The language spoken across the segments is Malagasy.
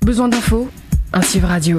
Besoin d'infos, Antsiva Radio.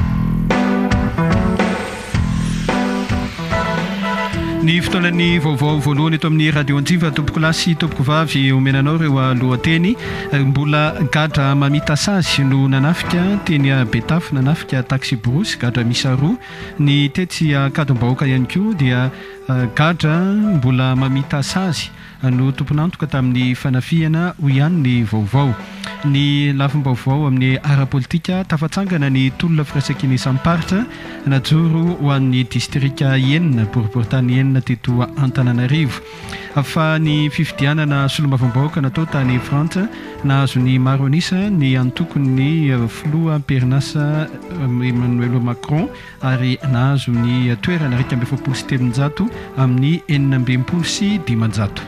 Ny fotoanan'ny vaovao voalohany eto amin'ny radio Antsiva, tompoko lasy tompoko vavy omenanao ireo lohateny. Mbola gadra mamita sazy no nanafika teny Betafy, nanafika taxi brosy, gadra misa roa. Ny tetsy kadom-bahoaka ihany koa dia gadra mbola mamita sazy no tomponantoka tamin'ny fanafiana JUIN ny vaovao. Ny lafim-baovao amin'ny ara-politika tafatsangana ny tolona firaisankina isamparitra najoro ho an'ny distrika enina boriboritany enina teto Antananarivo. Fa ny fifidianana solombavam-bahoaka natao tany Frantsa nahazo ny maro anisa ny antokony ny filoha perinasa Emmanuel Macron ary nahazo ny toerana 270 amin'ny 420.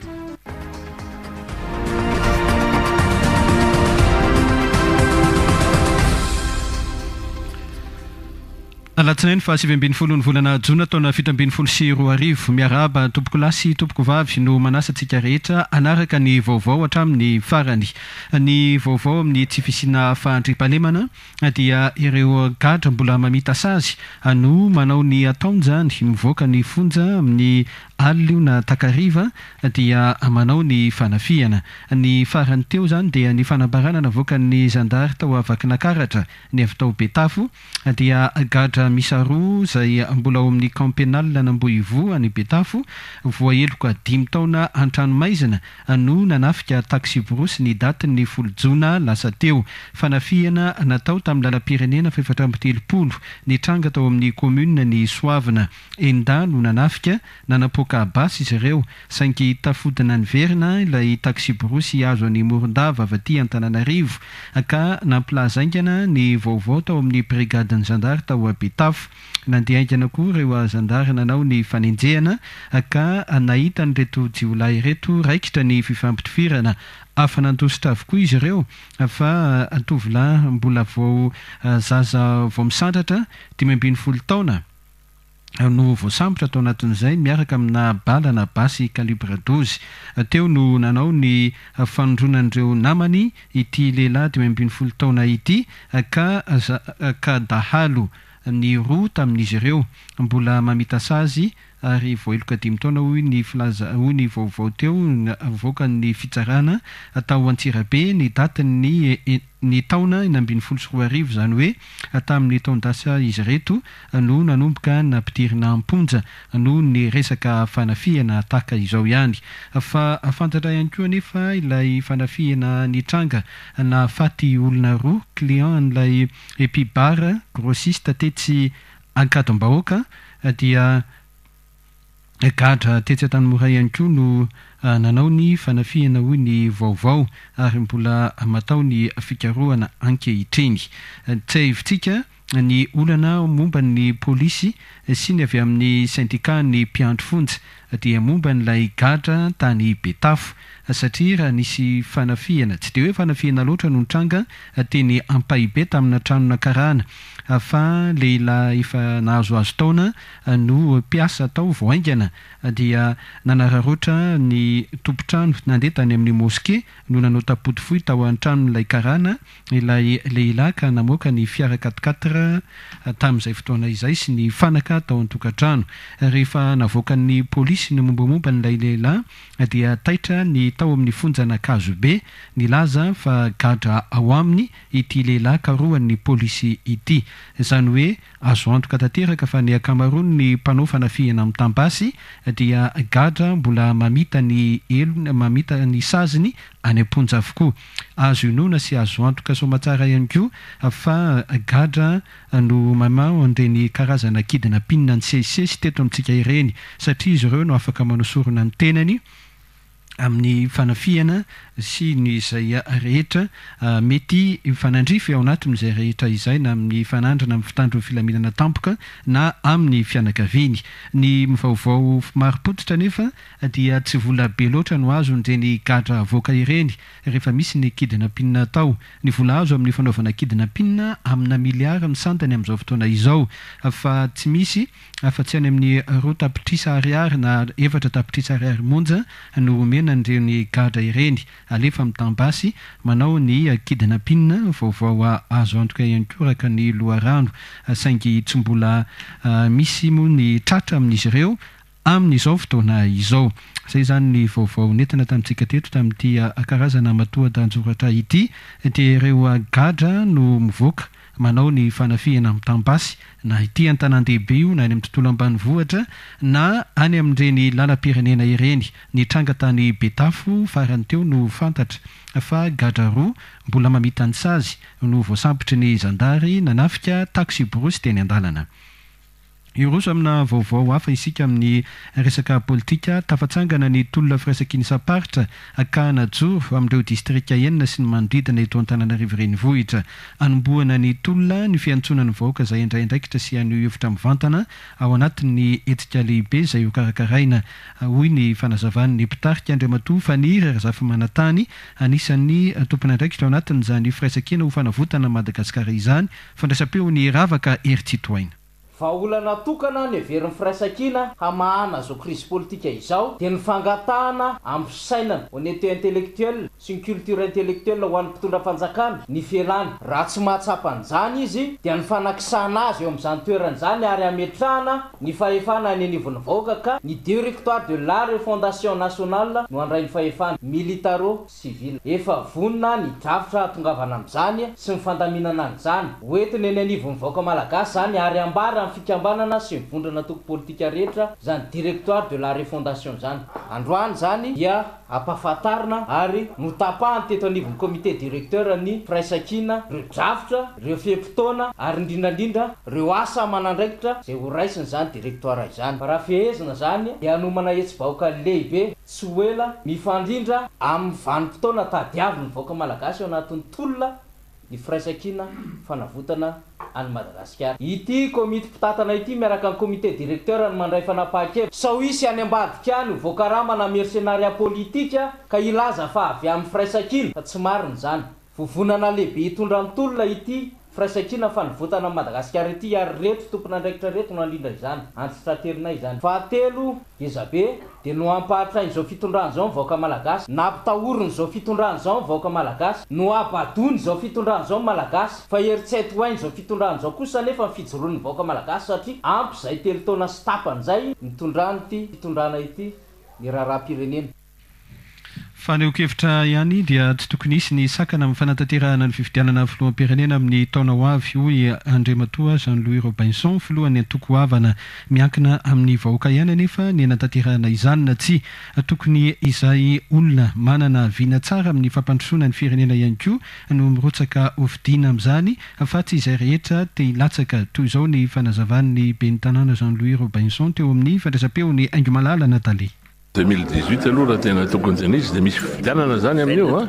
Alatsinainy fa 7 volana Jona taona 2024 miaraba tompoko lasy tompoko vavy no manasantsika rehetra anaraka ny vaovao hatramin'ny farany. Ny vaovao amin'ny tsy fisina fahandriam-pahalemana dia ireo gadra mbola mamita sazy no manao ny ataonjany mivoaka ny fonja amin'ny alio na takariva dia manao ny fanafiana. Ny farany teo zany dia ny fanambarana navoaka ny zandary tao Vakinankaratra ny avy tao Betafy dia gadra misa roa izay mbola ao amin'ny camp pénal n'Ambohivo any Betafy voaheloka 5 taona an-tranomaizina no nanafika taxi brosy ny datin'ny 10 Jona lasa teo. Fanafiana natao tamin'ny lalam-pirenena 430 ny tranga tao amin'ny commune ny Soavina enda no nanafika nanapoka basy izy ireo saingy tafodina ny verina ilay taxi brosy azo any Morondava avaty Antananarivo ka nampilazaingana ny vaovao tao amin'ny brigade ny zandary tao Betafy. Nandiaingana koa ireo zandary nanao ny fanenjehana ka nahita nyreto jiolahy reto raikitra ny fifampitifirana afanandositra avokoa izy ireo fa tovolahy mbola vao zaza vao misandratra 12 taona no voasambotra tao anatin'izay miaraka amina balana basy calibre 12. Teo no nanao ny fanondronan'ireo namany ity lehilahy 12 taona ity ka dahalo ny roa tamin'izy ireo mbola mamita sazy ary voaheloka 5 taona hoy ny filaza hoy ny vaovao teo avoaka ny fitsarana atao Antsirabe ny datin'ny ny taona 2024 zany hoe tamin'ny taondasa izy reto no nanomboka nampidirina amponja no ny resaka fanafiana taka izao ihany. Fa fantatra ihany koa nefa ilay fanafiana ny tranga na faty olona roa client an'ilay epibara grossiste tetsy ankadom-bahoaka dia gadra tetsy Tanimora ihany koa no nanao ny fanafiana hoy ny vaovao ary mbola matao ny fikarohana ankehitriny. Tsy hivitsika ny olana momba ny polisy sy ny avy amin'ny syndicat ny mpiandro fonja dia momba n'ilay gadra tany Betafy satria raha nisy fanafiana tsy dia hoe fanafiana loatra no nitranga teny Ampaibe tamina tranona karana fa lehilahy efa nahazoazo taona no mpiasa tao voaingana dia nanararoatra ny tompotrano nandeha tany amin'ny moské no nanao tapoty fohy tao an-tranon'ilay karana ilay lehilahy ka namoaka ny fiara 4x4 tamin'izay fotoana izay sy ny fanaka tao an-tokantrano. Rehefa navoaka ny polisy ny mombamomba n'ilay lehilahy dia taitra ny tao amin'ny fonjana Kazobe nilaza fa gadra ao aminy ity lehilahy karohan'ny polisy ity. Izany hoe azo antoka tanteraka fa ny akamaroany ny mpanao fanafiana amin'ny tambasy dia gadra mbola mamita ny elona mamita ny saziny any amponja avokoa. Azo inona sy azo antoka somatsara ihany koa fa gadra no mamao an'ireny karazana kidina pinina ny sesisesy teto amintsika ireny satria izy ireo no afaka manosorona ny tenany amin'ny fanafiana sy ny izay rehetra mety fanandrify ao anatin'izay rehetra izay na amin'ny fanandrana amin'ny fitandron'ny filaminana tampoka na amin'ny fianakaviany. Ny vaovao marim-potitra nefa dia tsy vola be loatra no azo n'ireny gadra avoaka ireny rehefa misy ny kidina pinina tao. Ny vola azo amin'ny fanaovana kidina pinina amina miliara ny santany amin'izao fotoana izao fa tsy misy afa-tsy any amin'ny 2 tapitrisa ariary na 4 tapitrisa ariary monja no omena firenena nireny gadra ireny alefa mitambasy manao ny kidnapping vaovao azo antoka ihany koa raka ny loharano saingy tsy mbola misy moa ny tratra amin'izy ireo amin'izao fotoana izao. Zay zany ny vaovao nentina tamintsika teto tamin'ity karazana matoan-danjoratra ity dia ireo gadra no mivoaka manao ny fanafihana mitambasy na ity an-tanan-dehibe io na any amin'ny tontolo ambanivohitra na any amin'ireny lalam-pirenena ireny. Ny tranga tany Betafo farany teo no fantatra fa gadra roa mbola mamita ny sazy no voasampitry ny zandary nanafika taxi brosy teny an-dalana. Iroso amina vaovao hafa isika amin'ny resaka politika tafatsangana ny tolona firaisan-kiny saparitra akahana joro amin'ireo distrika enina sy ny manodidina eto Antananarivo renivohitra. Anombohana ny tolona ny fiantsonany vahoaka izay indraindraikitra sy an'io hevitra mivantana ao anatin'ny etika lehibe izay ho karakaraina hoy ny fanazavany ny mpitarika Andriamatoa Faniry Razafimanatany anisan'ny tompon'andraikitra ao anatin'izany firaisan-kina ho fanavotana Madagasikara izany fandraisam-peo ny ravaka Ertsitoaina. Olana tokana ny heverin'ny firaisan-kina hamahana zao crise politika izao dia ny fangatahana ampisainana honnêteté intellectuelle sy ny culture intellectuelle ho an'ny mpitondra fanjakana ny felany. Raha tsy mahatsapan'izany izy dia ny fanakisana azy eo amin'izany toerana izany ary ametrahana ny fahefana ny anivon'ny vahoaka ka ny directoire de la refondation nationale no andray ny fahefana militaro civil. Efa vonina ny drafitra tongavana amin'izany sy ny fandaminana an'izany hoentiny ny anivon'ny vahoaka malagasy zany ary ambara fikambanana sy mivondrana toko politika rehetra zany directoire de la refondation zany. Androany zany dia ampahafantarina ary notapahany teto anivon'ny comité directeur ny firaisan-kina reo drafitra reo fihepitoana ary indrindrandrindra reo asa manandraikitra zay ho raisiny zany directoire izany. Raha fehezina zany dia hanomana hetsy vahoaka lehibe tsy ho ela mifandrindra amin'ny vanim-potoana tadiaviny vahoaka malagasy ao anatin'ny tolona ny firaisan-kina fanavotana any Madagasikara. Ity komity mpitatana ity miaraka amin'ny comité directeur ny mandray fanapahan-kevitra sao isy any ambadika any voakarama na mercenaria politika ka ilaza fa avy amin'ny firaisan-kina fa tsy mariny zany. Vovonana lehibe hitondra amin'ny tolona ity firaisan-kina fanavotana Madagasikara ity ary reto tompon'andraikitra reto no andrindra izany antsitraterinay izany. Fahatelo ezabe dia no ampahatrainy zao fitondrany zao vahoaka malagasy, nampitahoriny zao fitondrany zao vahoaka malagasy, no abadony zao fitondrany zao malagasy, fa eritseto hoainy zao fitondrany zao kosa nefa fijoroany vahoaka malagasy satria ampy zay telo taona sy tapany zay nitondrany ity fitondrana ity ny raharaha-pirenena. Faneo-kevitra ihany dia tsy tokony isy ny sakana amin'ny fanatanterahana ny fifidianana filoham-pirenena amin'ny taona ho avy hoy Andriamatoa Jean-Louis Robinson filohan'ny antoko havana miankina amin'ny vahoaka ihany anefa ny anatanterahana izany na tsy tokony izay olona manana viana tsara amin'ny fampandrosoana ny firenena ihany koa no mirotsaka hofidiana amin'izany fa tsy izay rehetra te hilatsaka toy izao ny fanazavan'ny ben'ny tanàna Jean-Louis Robinson teo amin'ny fandraisam-peo ny Aingo Malala Nathalie. 2018 aloha raha tena tokony zany izy dia misy fifidianana zany amin'io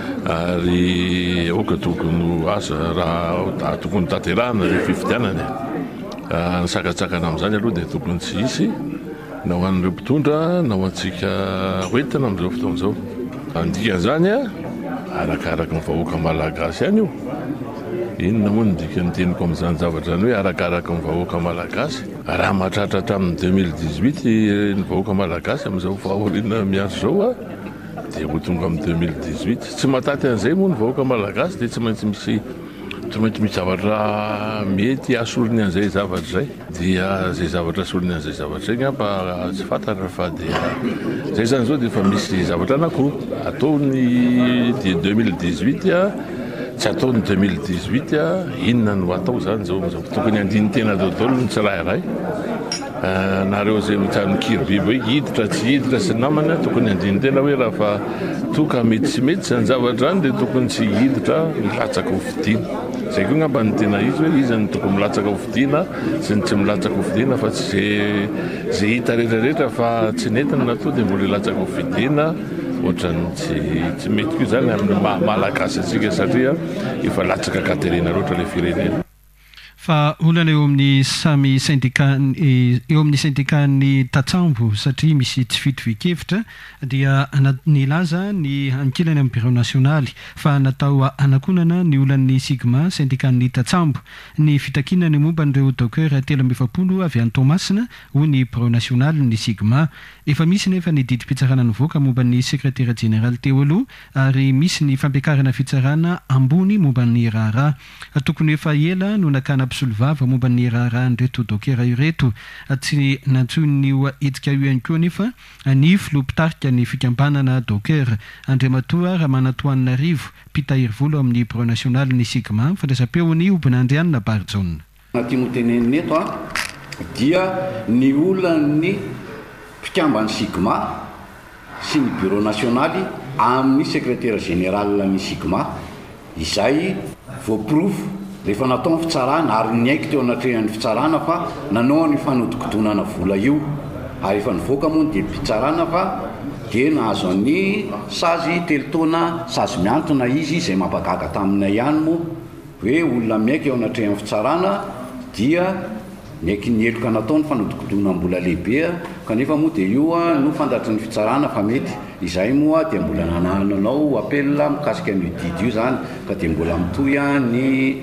ary oka tokony asa raha tokony tanterahana ny fifidianana nisakatsakana amin'izany aloha dia tokony tsy isy na ho an'ireo mpitondra na ho antsika hoentina amin'izao fotoana izao. Andikan'izany arakaraka ny vahoaka malagasy ihany io. Inona moa ny dikany teniko amin'izany zavatra zany hoe arakaraka ny vahoaka malagasy. Raha mahatratra hatramin'ny 2018 ny vahoaka malagasy amin'izao fahoriana miazo zao dia ho tonga amin'ny 2018 tsy mataty an'izay moa ny vahoaka malagasy dia tsy maintsy misy zavatra mety asoriny an'izay zavatra zay dia zay zavatra asoriny an'izay zavatra igny mba tsy fantatra fa dia zay zany zao dia efa misy zavatra anankiroa ataony dia 2018 tsy ataony 2018 inona no atao zany zao tokony andiny tena dodolo ny tsirairay nareo zay mitano kiribibo hiditra tsy hiditra sy namana tokony andiny tena hoe raha fa toka mety sy mety zany zavatra zany dia tokony tsy hiditra milatsaka ho fidiana. Zay koa ngamba ny tena izy hoe izy ny tokony milatsaka ho fidiana sy ny tsy milatsaka ho fidiana fa tsy zay hita rehetrarehetra fa tsy nentina natao dia mbola hilatsaka ho fidiana ohatrany tsy mety koa zany amin'ny malagasy atsika satria efa latsaka katerina loatra ilay firenena. fa olana eo amin'ny samy eo amin'ny syndicat-ny Tatsambo satria misy tsy fitovikevitra dia nilaza ny ankilany amin'ny bureau nasionaly fa natao anakonana ny olan'ny sigma syndicat-ny Tatsambo ny fitakinany momba n'ireo docker 320 avy any Tomasina ho ny bureau nasionaly ny sigma efa misy nefa ny didim-pitsarana nivoaka momba ny secrétaire général teo aloha ary misy ny fampiakarana fitsarana ambony momba ny raharaha tokony efa ela no nakana mpisolovava momba ny raharaha nreto dokera ireto tsy nantsoin'io etsika io ihany koa nefa ny filopitarika ny fikambanana docker andriamatoa Ramanatoanina Rivo pitahiry volo amin'ny bureau national ny sigma fandraisam-peony obinandrianina Barjona tiano tenenina eto dia ny olan'ny mpikambany sigma sy ny bureau nasionaly amin'ny secrétaire général ny sigma izay voaprovo rehefa natao ny fitsarana ary ny aiky teo anatrehan'ny fitsarana fa nanao ny fanodikodonana vola io ary efa nivoaka moa dia mpitsarana fa dia nahazo ny sazy telotona sazy miantona izy izay mampagaga taminay ihany moa hoe olona miaiky eo anatrehan'ny fitsarana dia miaiky ny eloka natao ny fanodikodona mbola lehibe kanefa moa dia io no fantatry ny fitsarana fa mety izay moa dia mbola nananao apela mikasika ny didy io zany ka dia mbola mitoy ny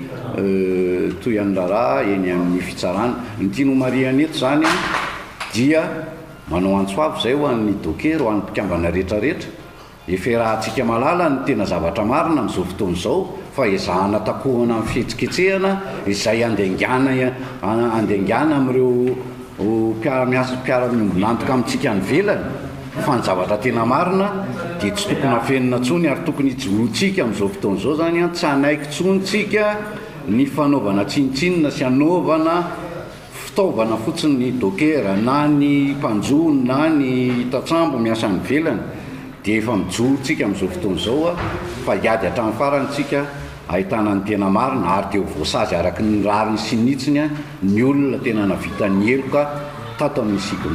toy an'ny raharaha eny amin'ny fitsarana ny tiano mariana eto zany dia manao Antsiva zay ho an'ny docker ho an'ny mpikambana rehetrarehetra efa rahantsika malala ny tena zavatra marina amin'izao fotoana izao fa ezahana takohana amin'ny fihetsiketsehana izay andaingana amin'ireo mpiara-nantoka amintsika ny velany fa ny zavatra tena marina dia tsy tokony afenina tsony ary tokony ijoroantsika amin'izao fotoana izao zany tsy hanaiky tsonytsika ny fanaovana tsinitsinina sy anaovana fitaovana fotsiny ny docker na ny mpanjono na ny Tatsambo miasa ny velany dia efa mijorontsika amin'izao fotoana izao fa hiady hatramin'ny farantsika ahitana ny tena marina ary dia ho voasazy araky ny rariny sy nitsiny ny olona tena navita ny eloka tato amin'ny sigma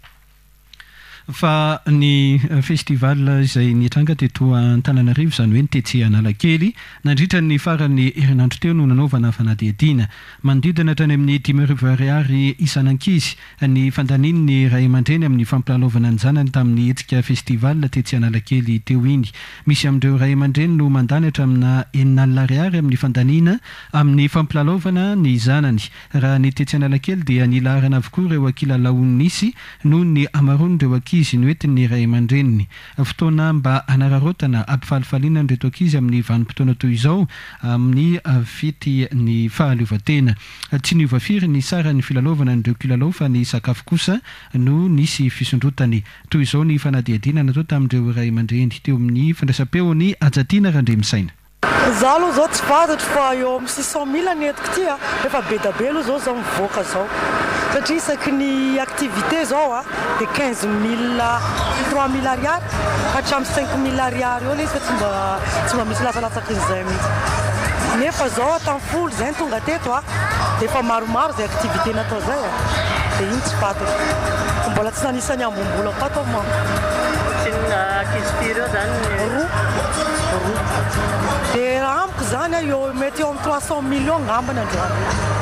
fa ny festival izay nitranga teto Antananarivo zany hoe nytetsy Analakely nandritra ny farany herinandro teo no nanaovana fanadihadiana manodidina hatrany amin'ny 10,000 ariary isan'ankizy ny fandaniany ny ray aman-dreny amin'ny fampilalaovana ny zanany tamin'ny etsika festival tetsy Analakely teo iny misy amin'ireo ray aman-dreny no mandany hatramina 9 ariary amin'ny fandaniana amin'ny fampilalaovana ny zanany raha ny tetsy Analakely dia nilarana avokoa ireo akilalaonisy noho ny amaron'ireo ankizy izy noentin'ny ray aman-dreniny fotoana mba anararotana ampifalifaliana nreto ankizy amin'ny vanim-potoana toy izao amin'ny fety ny fahaleovan-tena tsy niovafiry ny sara ny filalaovana n'ireo kilalao fa ny sakafo kosa no nisy fisondrotany toy izao ny fanadihadiana natao tamin'ireo ray aman-dreny teo amin'ny fandraisam-peony Ajatiana Randremisaina za aloha zao tsy fantatro fa eo amin'ny 600,000 ny etiko ty efa be da be aloha zao zao mivoaka zao satria isaky ny activité zao dia 15,000 3,000 ariary hatramin'ny 5,000 ariary eo izy fa tsy mba misy latsalatsaky izay mihitsy nefa zao tamin'ny folo zay ny tonga teto dia efa maromaro zay activité natao zay dia iny tsy fantatro mbola tsy nanisany ambombola tato manko akizipireo zany roa dia raha amiko zany eo mety eo amin'ny 300 millions ngambany androany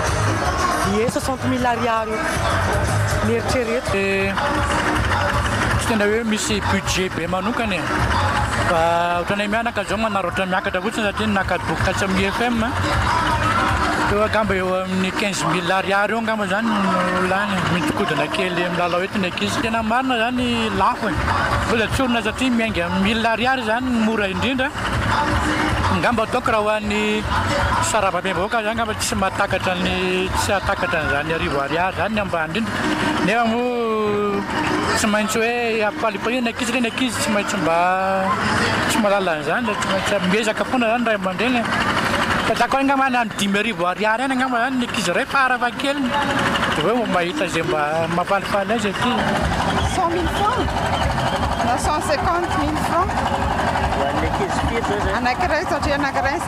ie 60,000 ariary mieritrereto tsy tena hoe misy budget be manokany fa ohatranay mianaka zao manaratra miakatra fotsiny satria nakadoka tsy amin'ny FM eo angamba eo amin'ny 15,000 ariary eo angamba zany lany mitokodana kely milalao etiny ankizy tena marina zany lafo mbola tsy orina satria miainga 1,000 ariary zany mora indrindra ngamba ataoko raha ho an'ny sarababem-bahoaka zany ngamba tsy mahatakatra tsy hatakatra n'izany 10,000 ariary zany ny ambany indrindra nefa moa tsy maintsy hoe ampalipalina ankizy reny ankizy tsy maintsy mba tsy malala an'izany tsy maintsy miezaka foana zany ray aman-dreny fa dako angamba any 10,000 ariary any angamba zany ny ankizy ray farafankely dia hoe mahita zay mba mampalifaly azy aty 100,000 francs na 150,000 francs anankiray satria anankiray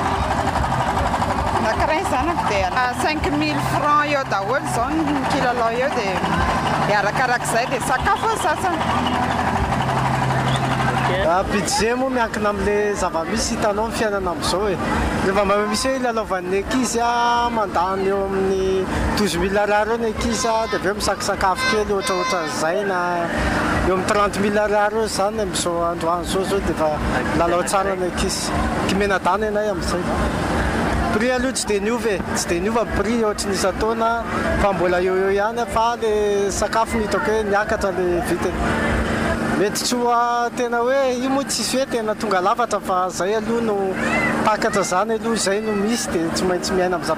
zanako dia 5,000 francs eo daholo zao ny kilalao eo dia arakarak'izay dia sakafo sasany budget moa miankina amin'le zava-misy hitanao amin'ny fiainana amin'izao e. Rehefa misy hoe ilalaovan'ny ankizy mandany eo amin'ny 12 000 ariary eo ny ankizy dia avy eo misakisakafo kely ohatraohatran'izay na eo amin'ny 30 000 ariary eo zany amin'izao androany zao dia efa lalao tsara ny ankizy. Kimenadana ianay amin'izay. Prix aloha tsy dia niova prix ohatry ny isa-taona fa mbola eo ihany fa le sakafo ny hitako hoe niakatra le vitany. Mety tsy ho tena hoe io moa tsisy hoe tena tonga lafatra fa zay aloha no takatra zany aloha zay no misy dia tsy maintsy miaina amin'izay.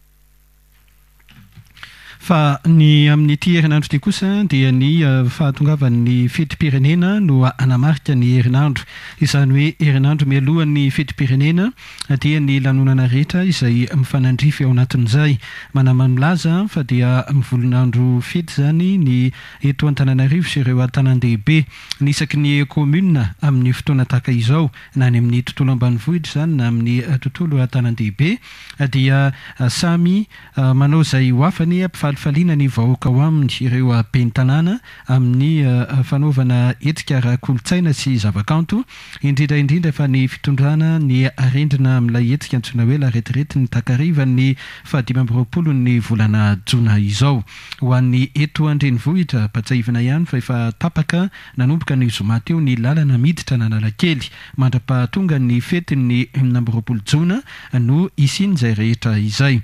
Fa ny amin'ity herinandro ity kosa dia ny fahatongavan'ny fetim-pirenena no anamarika ny herinandro. Izany hoe herinandro mialohan'ny fetim-pirenena dia ny lanonana rehetra izay mifanandrify ao anatin'izay. Manamanilaza fa dia mivolonandro fety zany ny eto Antananarivo sy ireo tanàn-dehibe. Ny isaky ny komuna amin'ny fotoana tahaka izao na ny amin'ny tontolo ambanivohitra zany na amin'ny tontolo tanàn-dehibe dia samy manao izay ho afany faliana ny vahoaka ao aminy ireo ben'ny tanàna amin'ny fanaovana etika ara-kolotsaina sy zavakanto indrindra fa ny fitondrana ny arendrina amin'ilay etika antsoina hoe la retraite ny takariva ny 2020 ny volana jona izao. Ho an'ny eto andrenivohitra Patsahivina ihany fa efa tapaka nanomboka ny zoma teo ny lalana miditra n'Analakely mandra-pahatonga ny fetin'ny 20 jona no isiny izay rehetra izay.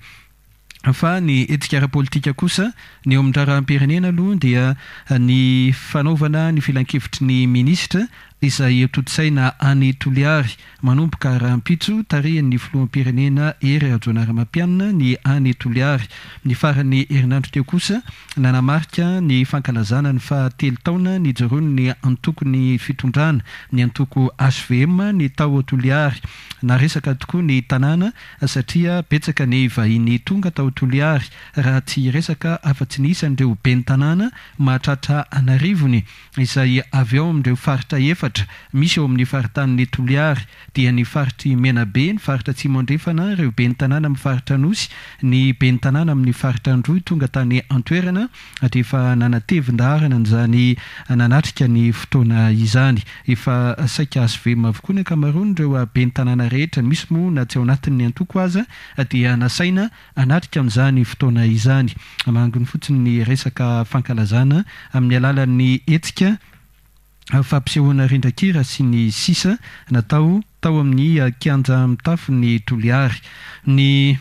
Fa ny etika ara-politika kosa ny eo amin'ny raharaham-pirenena aloha dia ny fanaovana ny filan-kevitry ny minisitra izay totsaina any Toliary manomboka rahampitso tarihan'ny filoham-pirenena Hery Rajoelinarimampianina ny any Toliary. Ny faran'ny herinandro teo kosa nanamarika ny fankalazana ny fahatelo taona ny joroany ny antoko ny fitondrana ny antoko HVM ny tao Toliary. Naresaka tokoa ny tanàna satria betsaka ny vahiny tonga tao Toliary raha tsy resaka afa-tsy nisy an'ireo ben'ny tanàna mahatratra anarivony izay avy ao amin'ireo faritra efatra. Misy eo amin'ny faritany Toliary dia ny faritry Menabe, ny faritra Tsimondrefana, ireo ben'ny tanàna amin'ny faritra Nosy, ny ben'ny tanàna amin'ny faritra Androy tonga tany Antoerana dia efa nanatevin-daharana izany nanatrika ny fotoana izany. Efa saika HVM avokoa ny ankamaroany ireo ben'ny tanàna rehetra, misy moa na tsy ao anatin'ny antoko aza dia nasaina anatrika amin'izany fotoana izany. Mangony fotsiny ny resaka fankalazana amin'ny alalan'ny etika fampisehoana rindran-kira sy ny sisa natao tao amin'ny kianja mitafo ny Toliary. Ny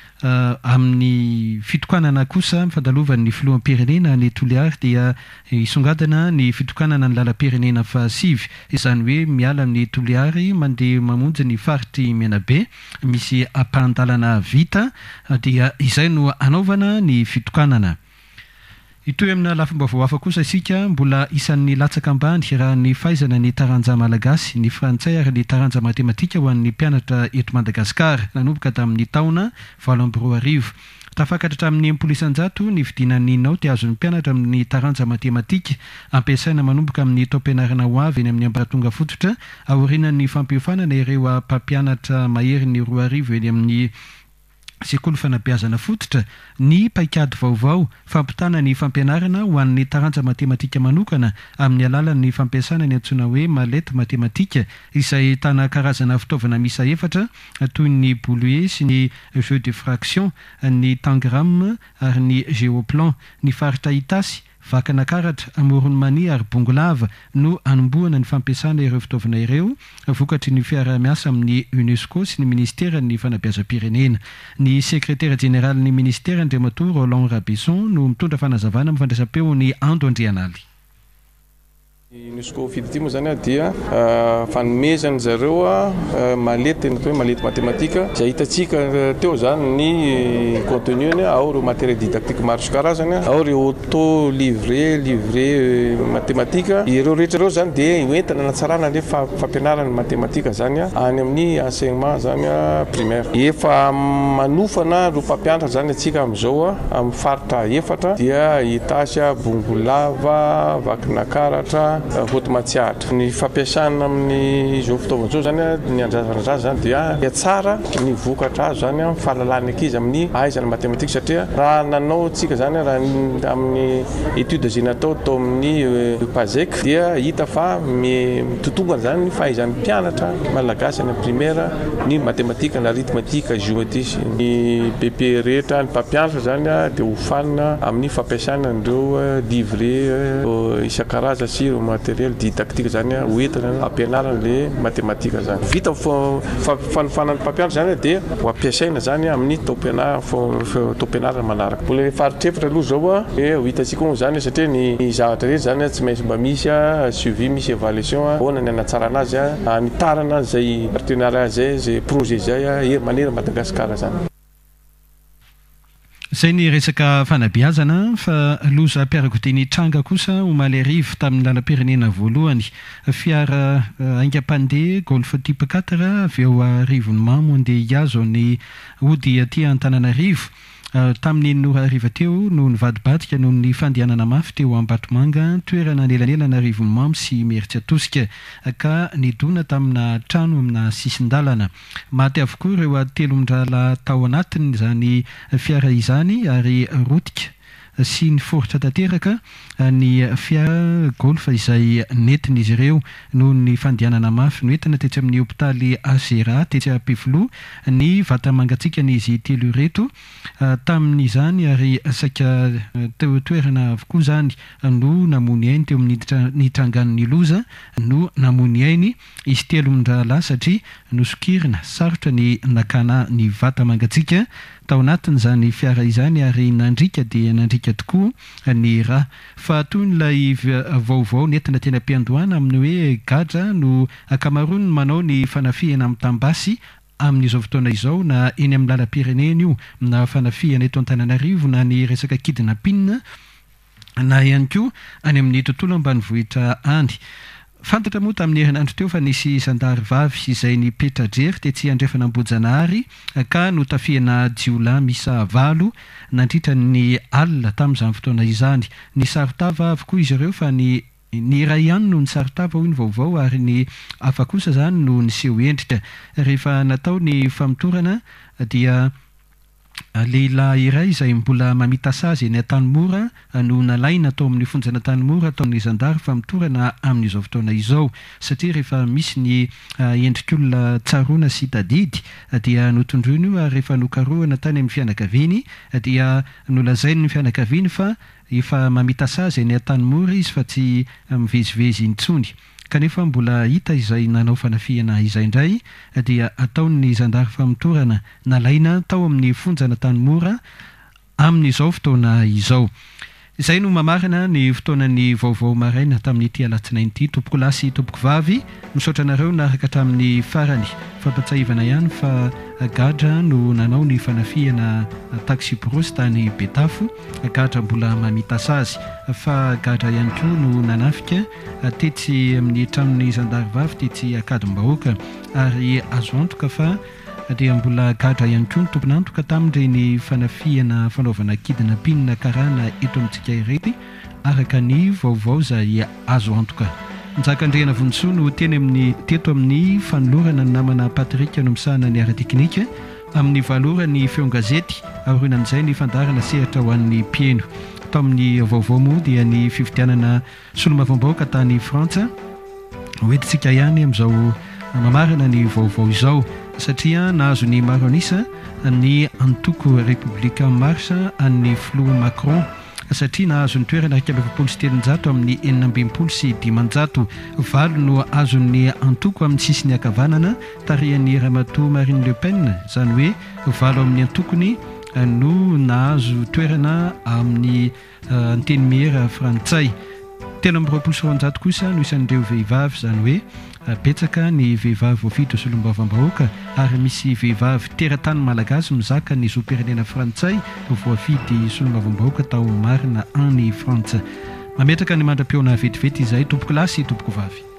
amin'ny fitokanana kosa fandalovan'ny filoham-pirenena ny Toliary dia isongadana ny fitokanana ny lalam-pirenena fahasivy, izany hoe miala amin'ny Toliary mandeha mamonjy ny faritry Menabe, misy ampahan-dalana vita dia izay no anaovana ny fitokanana. Itoy amina lafim-baovao hafa kosa isika mbola isan'ny latsaka ambany raha ny fahaizana ny taranja malagasy, ny frantsay ary ny taranja matematika ho an'ny mpianatra eto Madagasikara nanomboka tamin'ny taona 2020. Tafakatra hatramin'ny 10,000 ny vidinan'ny naoty azon'ny mpianatra amin'ny taranja matematika ampiasaina manomboka amin'ny taom-pianarana ho avy eny amin'ny ambaratonga fototra aorianan'ny fampiofanana ireo mpampianatra mahery ny 2,000 eny amin'ny sekoly fanabeazana fototra. Ny paikady vaovao fampitana ny fampianarana ho an'ny taranja matematika manokana amin'ny alalan'ny fampiasana ny antsoina hoe malety matematika izay tana karazana fitaovana misa efatra toy ny boulier sy ny jeu de fraction, ny tangramme ary ny géoplan. Ny faritra Itasy vakana karatra amorony mani ary bongolava no anombohana ny fampiasana ireo fitaovana ireo vokatry ny fiara-miasa amin'ny UNESCO sy ny ministera ny fanabeazam-pirenena. Ny sekretera jeneraly ny ministera Andriamatoa Roland Rabesson no mitondra fanazavana amin'ny fandraisam-peo ny Ando Andrianaly. UNESCO fidy moa zany dia fanomezany zareo malety natao hoe malety matematika izay hitantsika teo zany ny contenuny ao reo matériel didactique maro karazany, ao reo auto livret matematika. Ireo rehetra reo zany dia hoentina natsarana le fampianarana matematika zany any amin'ny enseignement zany primaire. Efa manofana ro mpampianatra zany atsika amin'izao amin'ny faritra efatra dia Itasy, Bongolava, Vakinakaratra, hoto matsiahatra. Ny fampiasana amin'ny izao fitaovana izao zany ny andrasandraza zany dia tsara ny vokatra azo zany fahalalany ankizy amin'ny ahaizana matematika satria raha nanao tsika zany raha amin'ny étude zay natao tao amin'ny PASEC dia hita fa mitotongana zany ny fahaizan'ny mpianatra malagasy any primaire ny matematika na arithmetika géométrie ny BP rehetra ny mpampianatra zany dia hofanina amin'ny fampiasana andreo livret isan-karaza sy matériel didactique zany hoentina ampianarana le matematika zany vita fanofanan'ny mpampianatra zany dia ho ampiasaina zany amin'ny taom-pianarana manaraka. Mbola faritrefitra aloha zao ho hitantsika moa zany satria ny zavatra rehetra zany tsy maintsy mba misy suivi misy évaluation ahoana ny anatsara anazy ny tarana zay partenariat zay projet zay manery Madagasikara zany. Zay ny resaka fanabeazana fa loza mpiarako teny tranga kosa omaly arivo tamin'ny lalam-pirenena voalohany fiara aingam-pandeha golf type 4 avy eo arivony mamo andeha hiazo ny ody aty Antananarivo tamin'ny nora ariva teo no nivadibadika noho ny fandehanana mafy teo Ambatomanga toerana nelanelana arivony mamo sy Meritsy Atosika ka nidona tamina trano amina sisin-dalana. Maty avokoa ireo telondrala tao anatiny zany fiara izany ary rotika sy ny foritra tanteraka ny fiara golf izay nentin'izy ireo noho ny fandehanana mafy noentina tetsy amin'ny hopitaly Azera tetsy Ampifilo ny vata mangatsiaka n'izy telo reto tamin'izany ary saika toerana avokoa zany no namony ainy teo amin'ny trangan'ny loza no namony ainy izy telo mindrala satria nosokirina sarotra ny nakana ny vata mangatsiaka tao anatiny zany fiara izany ary nandrika dia nandrika tokoa ny raha fa toy nylay vaovao nentina tena mpiandohana amin'ny hoe gadra no akamaroany manao ny fanafihana amin'ny tambasy amin'izao fotoana izao na eny amin'ny lalam-pirenena io na fanafihana eto Antananarivo na ny resaka kidnapping na ihany koa any amin'ny tontolo ambanivohitra any. Fantatra moa tamin'ny herinandro teo fa nisy zandary vavy izay ny petrajery tetsy andrefana Ambojanahary ka notafihana jiolahy misa 8 nandritra ny alina tamin'izany fotoana izany. Ny sarotava avokoa izy ireo fa ny iray ihany no ny sarotava hoy ny vaovao ary ny hafa kosa zany no niseho endrika. Rehefa natao ny famitorana dia lehilahy iray izay mbola mamita sazy eny Tanimora no nalaina tao amin'ny fonjana Tanimora taon'ny zandary famitorana amin'izao fotoana izao satria rehefa misy ny endrik'olona tsaroana sy tadidy dia notondroiny io ary rehefa nokarohana tany amin'ny fianakaviany dia nolazainy ny fianakaviany fa efa mamita sazy eny Tanimora izy fa tsy mivezivezy intsony. Kanefa mbola hita izay nanao fanafihana izay indray dia ataon'ny zandary famitorana nalaina tao amin'ny fonjana Tanimora amin'izao fotoana izao. Izay no mamarina ny fotoanan'ny vaovao maraina tamin'ity alatsinainy ity. Tompoko lahy sy tompoko vavy misaotra anareo naraka hatramin'ny farany. Fampatsahivana ihany fa gadra no nanao ny fanafihana taxi bros tany Betafo, gadra mbola mamita sazy fa gadra ihany koa no nanafika tetsy amin'ny tranon'ny zandary vavy tetsy Akadimbahoaka ary azo antoka fa dia mbola gadra ihany koa ny tompon'antoka tamin'ireny fanafihana fanaovana kidnapping karana eto amintsika irety araka ny vaovao izay azo antoka. Njakandriana Vonitsoa no teny amin'ny teto amin'ny fanolorana ny namana Patrika no misahana ny ara-teknika amin'ny valorany feo gazety aorianan'izay ny fandarana sehatra ho an'ny mpieno. Tao amin'ny vaovao moa dia ny fifidianana solombavambahoaka tany Frantsa hoentintsika ihany amin'izao mamarina ny vaovao izao satria nahazo ny maro anisa ny antoko Républicain Marche an'ny filoha Macron satria nahazo ny toerana 170 amin'ny 420 valo no azon'ny antoko amin'ny sisiny akavanana tarihan'ny Ramatoa Marine Le Pen zany hoe valo amin'ny antokony no nahazo toerana amin'ny anteny mihira frantsay. Telo amby 20 kosa no isan'ireo vehivavy zany hoe betsaka ny vehivavy voafiditra solombavam-bahoaka ary misy vehivavy teratany malagasy mizaka ny zoam-pirenena frantsay voafidy solombavam-bahoaka tao marina any Frantsa. Mametraka ny mandram-peona vetivety izay tompoko lahy sy tompoko vavy.